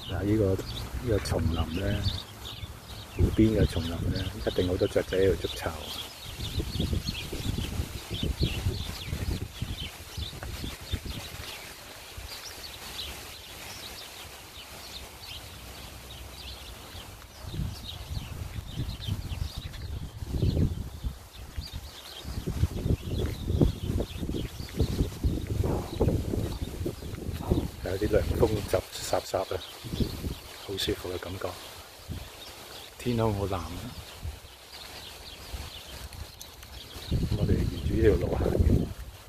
嗱，呢個叢林咧，湖邊嘅叢林咧，一定好多雀仔喺度築巢。有啲涼風習習啊，好舒服嘅感覺。天空好藍啊！我哋沿住呢條路行嘅。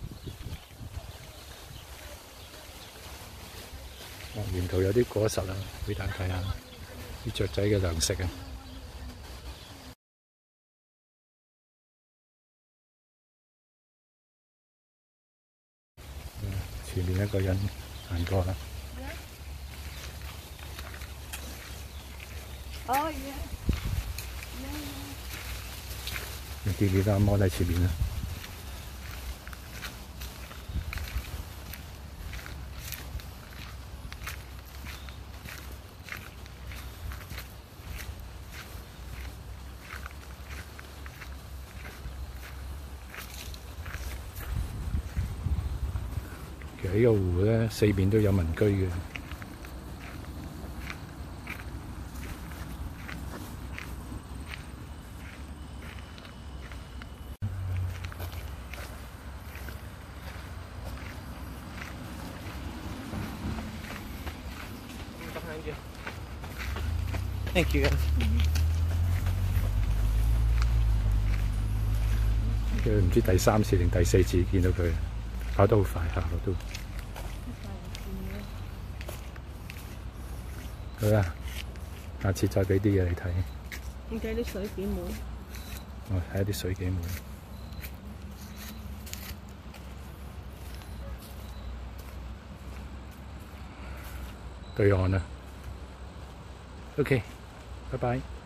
沿途有啲果實啊，俾大家睇下啲雀仔嘅糧食啊。前面一個人行過啦。 哦耶！ 你見唔見到阿摩喺前面啊？其實呢個湖咧，四面都有民居嘅。 Thank you guys. 佢唔知第3次定第4次見到佢，跑得好快下我都。好啦，下次再俾啲嘢你睇。 點解啲水幾滿？ 我睇下啲水幾滿。對岸啦。OK，拜拜。